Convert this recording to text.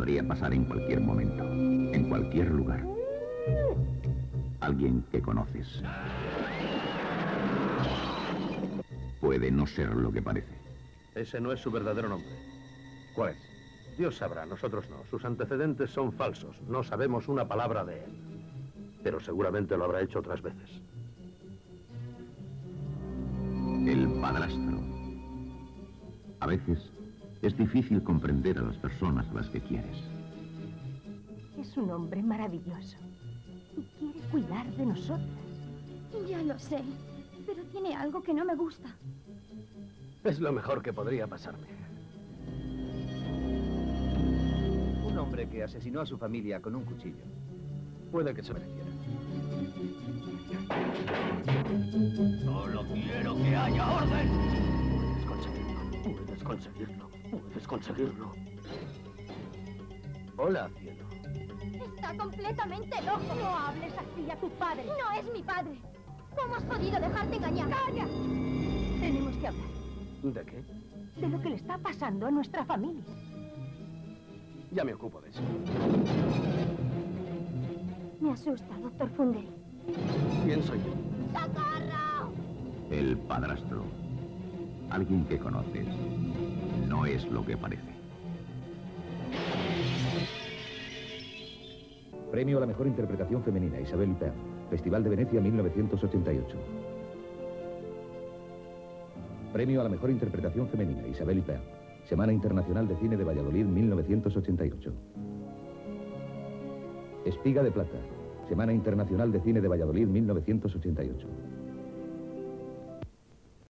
Podría pasar en cualquier momento, en cualquier lugar. Alguien que conoces. Puede no ser lo que parece. Ese no es su verdadero nombre. ¿Cuál es? Dios sabrá, nosotros no. Sus antecedentes son falsos. No sabemos una palabra de él. Pero seguramente lo habrá hecho otras veces. El padrastro. A veces es difícil comprender a las personas a las que quieres. Es un hombre maravilloso y quiere cuidar de nosotras. Ya lo sé, pero tiene algo que no me gusta. Es lo mejor que podría pasarme. Un hombre que asesinó a su familia con un cuchillo. Puede que se mereciera. Solo quiero que haya orden. Puedes conseguirlo. Puedes conseguirlo. Puedes conseguirlo. Hola, cielo. Está completamente loco. No hables así a tu padre. No es mi padre. ¿Cómo has podido dejarte engañar? ¡Calla! Tenemos que hablar ¿De qué? de lo que le está pasando a nuestra familia. Ya me ocupo de eso. Me asusta, doctor Funde. ¿Quién soy yo? ¡Socorro! El padrastro. Alguien que conoces. No es lo que parece. Premio a la mejor interpretación femenina, Isabelle Huppert. Festival de Venecia 1988. Premio a la mejor interpretación femenina, Isabelle Huppert. Semana Internacional de Cine de Valladolid 1988. Espiga de Plata. Semana Internacional de Cine de Valladolid 1988.